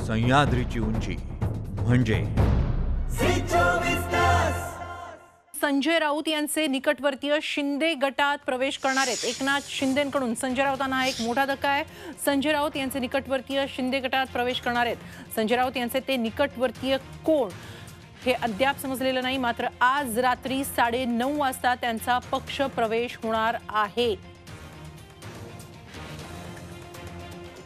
सह्याद्रीची उंची म्हणजे संजय राऊत यांचे निकटवर्तीय शिंदे गटात प्रवेश करणार आहेत। एकनाथ शिंदेंकडून संजय राऊतांना एक मोठा धक्का आहे। संजय राऊत यांचे निकटवर्तीय शिंदे गटात प्रवेश करणार आहेत। संजय राऊत यांचे ते निकटवर्तीय कोण हे अद्याप समजलेलं नाही, मात्र आज रात्री 9:30 वाजता त्यांचा पक्ष प्रवेश होणार आहे।